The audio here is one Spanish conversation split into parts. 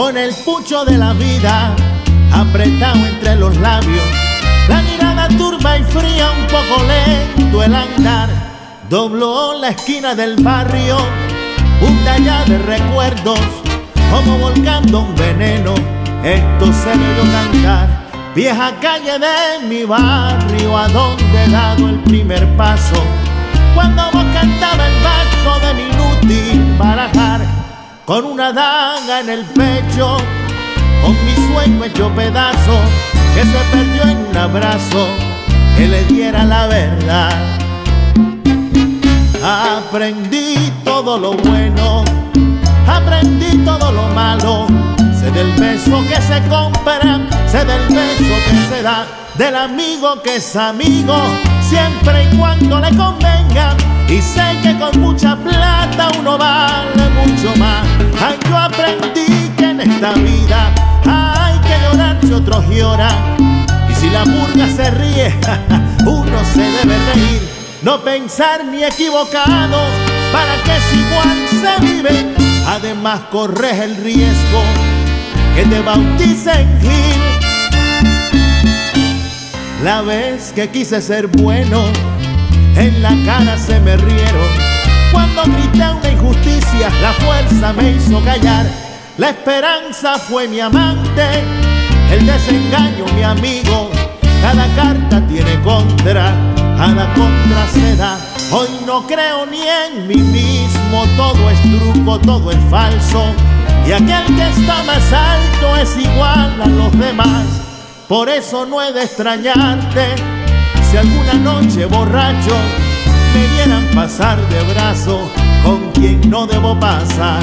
con el pucho de la vida apretado entre los labios, la mirada turba y fría, un poco lento el andar. Dobló la esquina del barrio, punta ya de recuerdos, como volcando un veneno, esto se me oyó cantar. Vieja calle de mi barrio, a donde he dado el primer paso, cuando vos cantaba el bajo de mi inútil barajar, con una daga en el pecho, con mi sueño hecho pedazo, que se perdió en un abrazo que le diera la verdad. Aprendí todo lo bueno, aprendí todo lo malo, sé del beso que se compra, sé del beso que se da, del amigo que es amigo, siempre y cuando le convenga, y sé que con mucha plata uno vale mucho más. Ay, yo aprendí que en esta vida hay que llorar si otros lloran, y si la murga se ríe, uno se debe reír, no pensar ni equivocado, para que si igual se vive, además corres el riesgo que te bauticen Gil. La vez que quise ser bueno, en la cara se me rieron, cuando grité una injusticia, la fuerza me hizo callar. La esperanza fue mi amante, el desengaño mi amigo, cada carta tiene contra, cada contra se da. Hoy no creo ni en mí mismo, todo es truco, todo es falso, y aquel que está más alto es igual a los demás. Por eso no he de extrañarte si alguna noche borracho me vieran pasar de brazo con quien no debo pasar.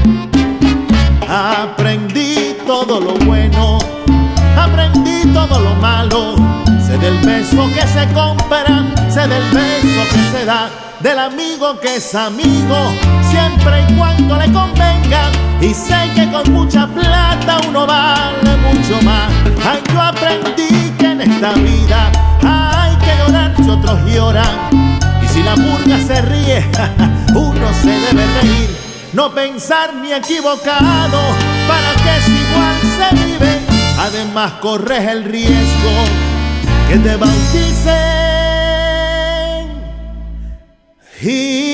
Aprendí todo lo bueno, aprendí todo lo malo, sé del beso que se compra, sé del beso que se da, del amigo que es amigo, siempre y cuando le convenga, y sé que con mucha plata uno vale mucho más. Ay, yo aprendí que en esta vida hay que llorar si otros lloran, y si la murga se ríe, uno se debe reír, no pensar ni equivocado, para que si igual se vive, además corres el riesgo que te bauticen.